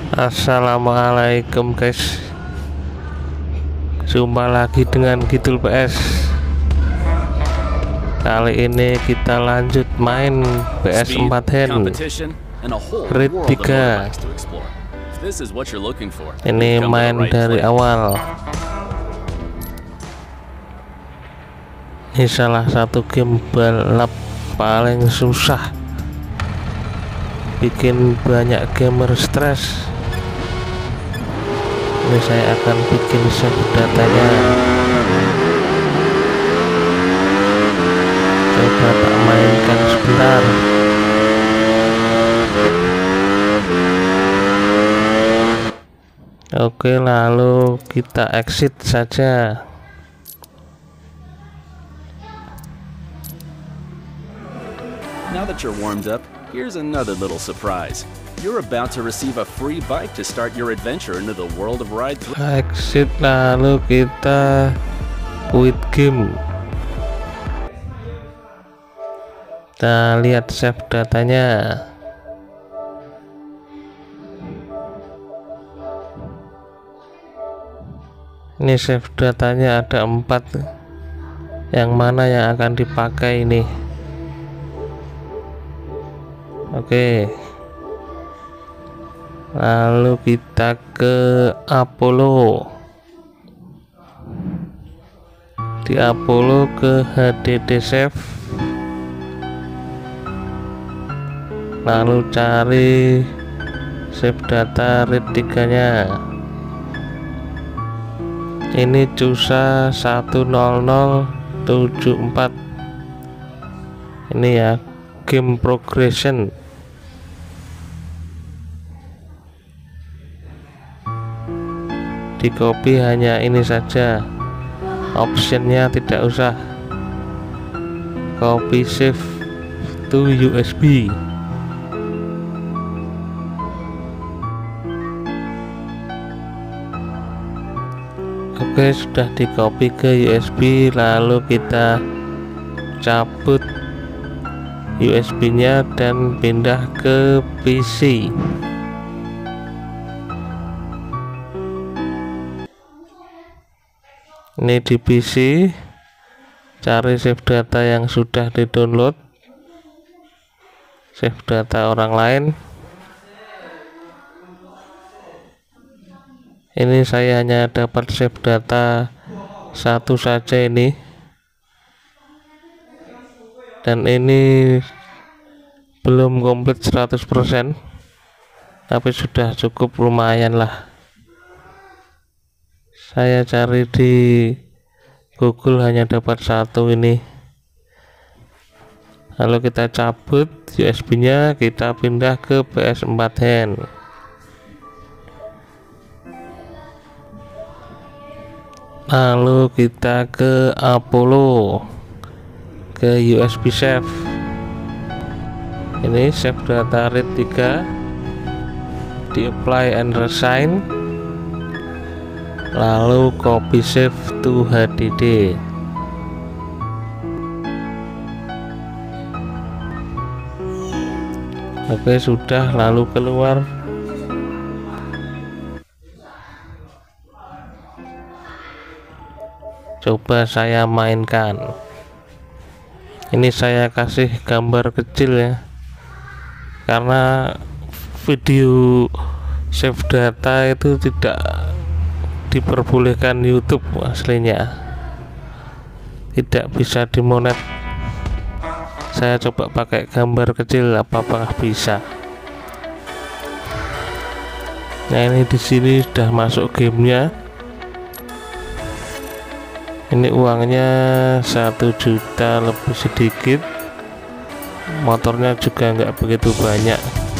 Assalamualaikum guys, jumpa lagi dengan Kidul PS. Kali ini kita lanjut main PS4 hand Red 3. Ini main dari awal. Ini salah satu game balap paling susah, bikin banyak gamer stres. Ini saya akan bikin save datanya. Coba tak mainkan sebentar. Oke, lalu kita exit saja. Now that you're warmed up, here's another little surprise. You're about to receive a free bike to start your adventure into the world of ride. Exit, lalu kita quit game. Kita lihat save datanya. Ini save datanya ada 4. Yang mana yang akan dipakai ini? Oke. Lalu kita ke Apollo. Di Apollo ke HDD save. Lalu cari save data RAID 3 nya. Ini CUSA 10074. Ini ya, game progression. Di copy hanya ini saja, optionnya tidak usah. Copy save to USB. Oke, sudah di copy ke USB, lalu kita cabut USB nya dan pindah ke PC. Ini di PC, cari save data yang sudah di download, save data orang lain. Ini saya hanya dapat save data satu saja ini, dan ini belum komplit 100%, tapi sudah cukup lumayan lah. Saya cari di Google hanya dapat satu ini. Lalu kita cabut USB nya, kita pindah ke PS4 hand. Lalu kita ke Apollo, ke USB save. Ini save data RAID 3, di apply and resign, lalu copy save to HDD. Oke, sudah, lalu keluar. Coba saya mainkan. Ini saya kasih gambar kecil ya, karena video save data itu tidak diperbolehkan YouTube aslinya, tidak bisa dimonet. Saya coba pakai gambar kecil, apakah bisa. Nah, ini di sini sudah masuk gamenya. Ini uangnya 1 juta lebih sedikit, motornya juga nggak begitu banyak.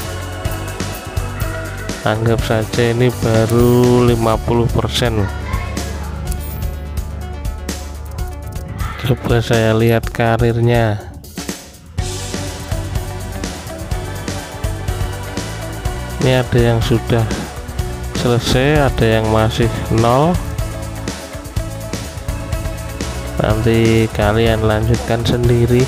Anggap saja ini baru 50%. Coba saya lihat karirnya. Ini ada yang sudah selesai, ada yang masih 0. Nanti kalian lanjutkan sendiri.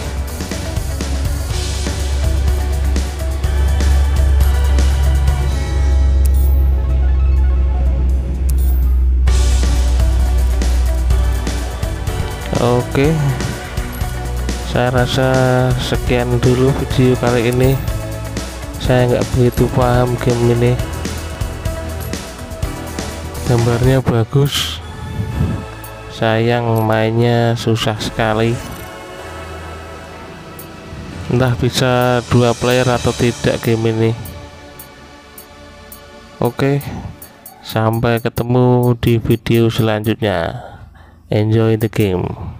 Oke, saya rasa sekian dulu video kali ini. Saya nggak begitu paham game ini. Gambarnya bagus, sayang mainnya susah sekali. Entah bisa 2 player atau tidak game ini. Oke, sampai ketemu di video selanjutnya. Enjoy the game.